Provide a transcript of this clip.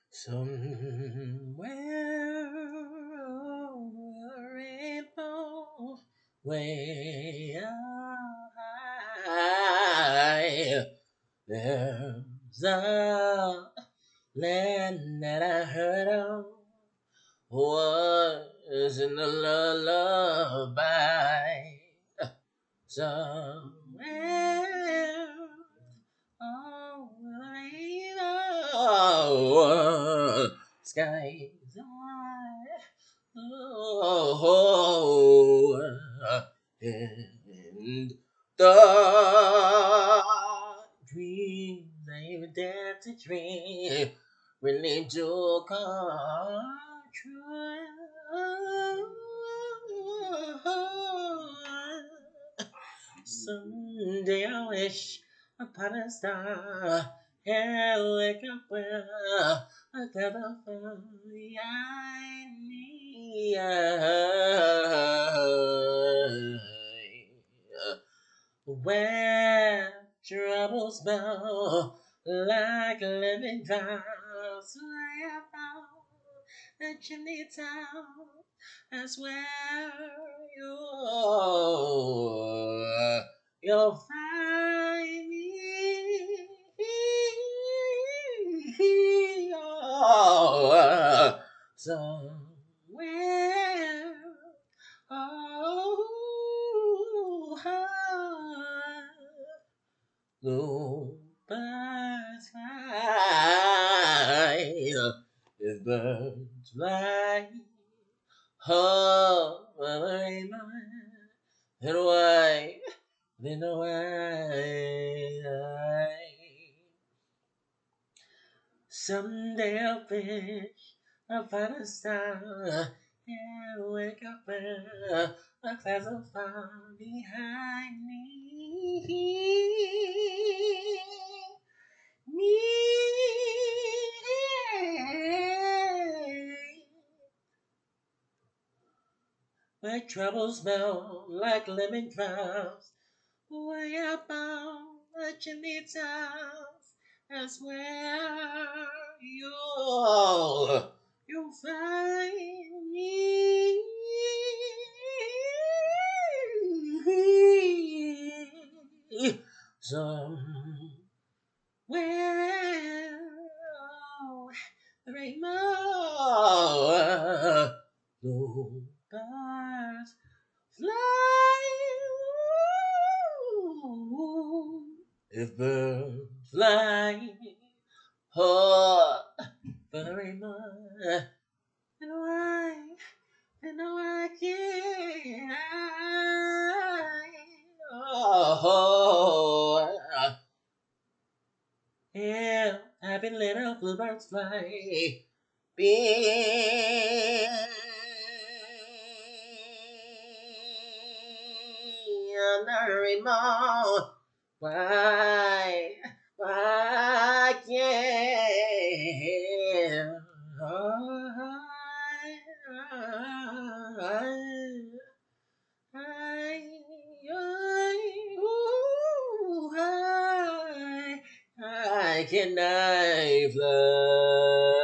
Somewhere over a rainbow, way up high, there's a land that I heard of, was in a lullaby. Somewhere over the skies high, oh, and the dreams I even dared to dream really do come true. Someday I wish upon a star and wake up where I never found the idea. Where troubles smell like living drops, where I found the chimney town. That's where you'll find me. Oh, somewhere. Oh, no birds fly, if birds fly, oh, and why, then why? Someday I'll fish, I'll find a star, and wake up where the clouds will fall behind me. Where troubles smell like lemon drops, way up on the chimney tops. That's where you'll find me. Somewhere, oh, the rainbow, blue birds fly. Ooh, if birds fly, oh, for the rainbow, and why can't I? Oh, yeah, happy little bluebirds fly. Be on the remote. Why can't I can I fly?